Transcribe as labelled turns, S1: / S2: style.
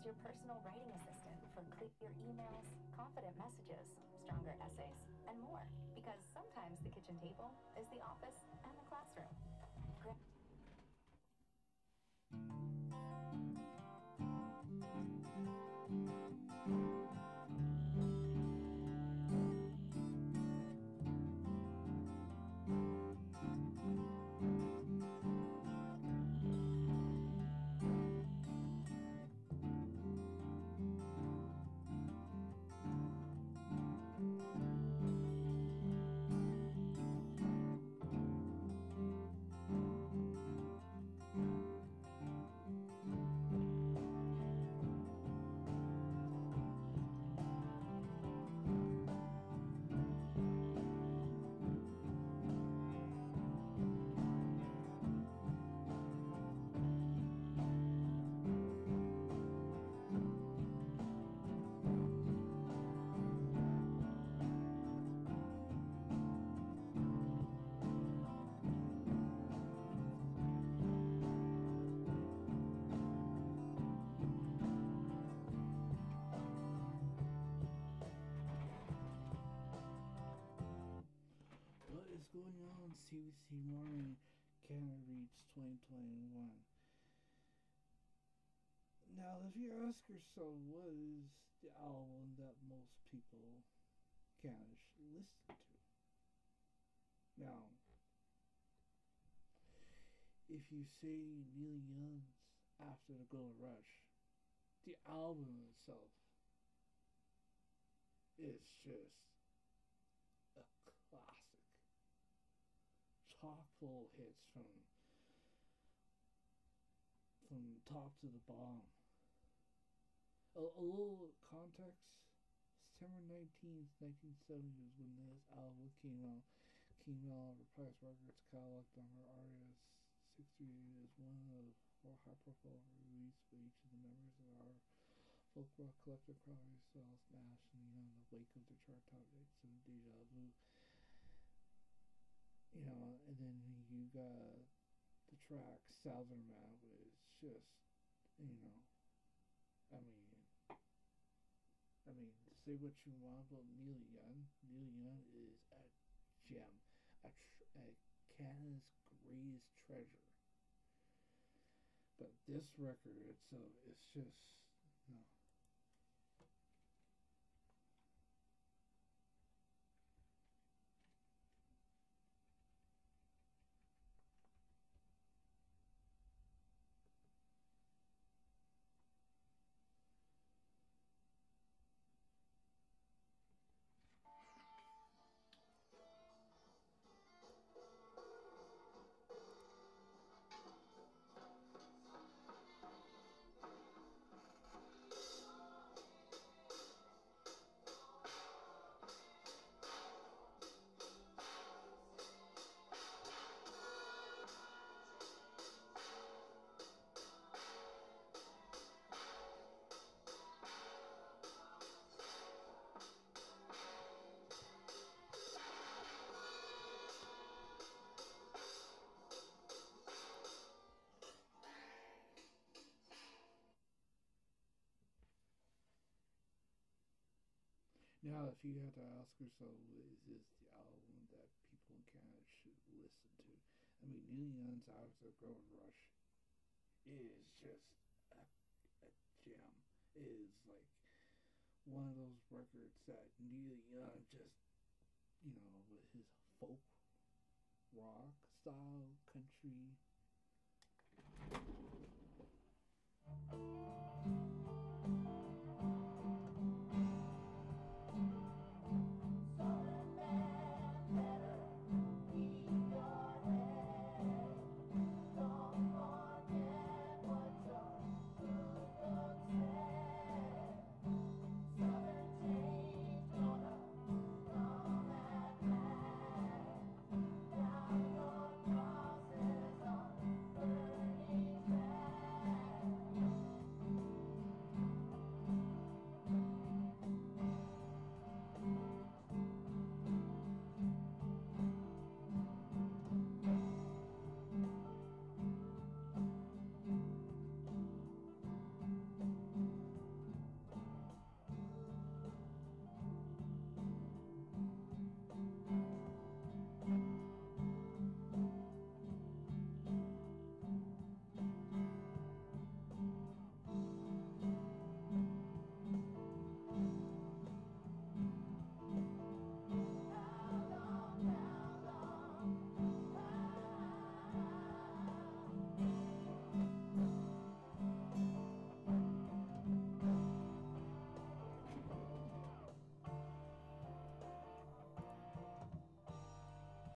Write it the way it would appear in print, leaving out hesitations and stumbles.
S1: your personal writing assistant for clear emails, confident messages, stronger essays, and more. Because sometimes the kitchen table is the office and the classroom.
S2: What is going on, CBC Morning Canada Reads 2021? Now, if you ask yourself, what is the album that most people Canada should listen to? Now, if you say Neil Young's After the Gold Rush, the album itself is just a classic. Chock full of hits from top to the bottom. A little context. September 19th, 1970 was when this album came out. Came out on Reprise Records catalog number RS-638 is one of four high-profile releases by each of the members of our folk rock collective Crosby, Stills, Nash, and in the wake of the chart top dates of Deja Vu. And then you got the track Southern Man, which is just, say what you want about Neil Young. Neil Young is a gem, a Canada's greatest treasure. But this record itself is just, Now, if you had to ask yourself, is this the album that people in Canada should listen to? Neil Young's After the Gold Rush is just a gem. It is like one of those records that Neil Young just, with his folk rock style, country